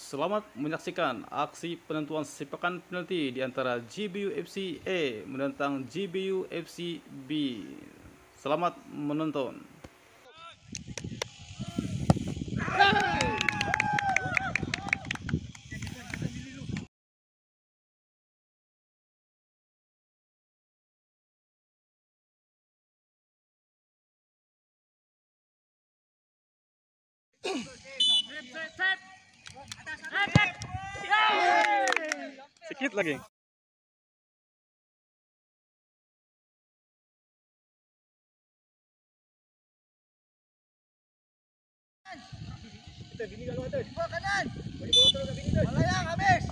Selamat menyaksikan aksi penentuan sepakan penalti di antara GBU FC A menentang GBU FC B. Selamat menonton. Sedikit lagi. Kita bini kalau ada. Bola kanan. Bagi bola terus ke bini tu. Melayang habis.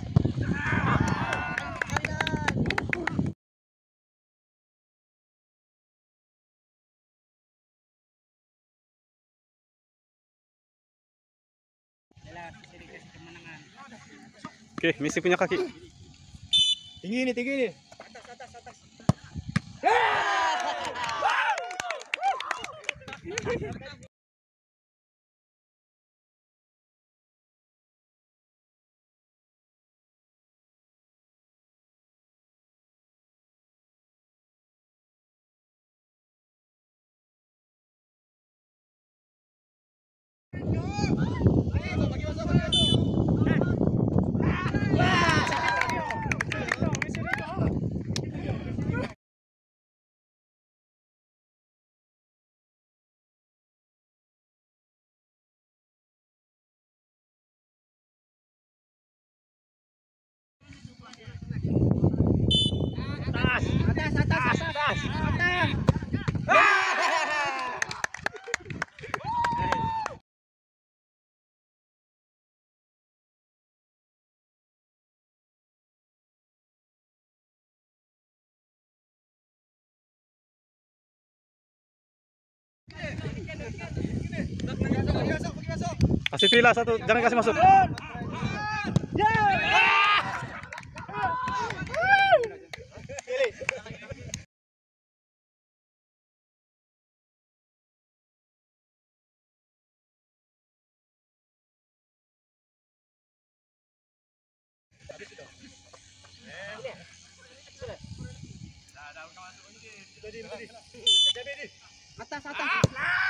Oke, Messi punya kaki. Tinggi ni, tinggi ni. Atas, atas. Bagi masuk. Atas. Masuk. Kasih Villa satu, jangan kasih masuk. Atas.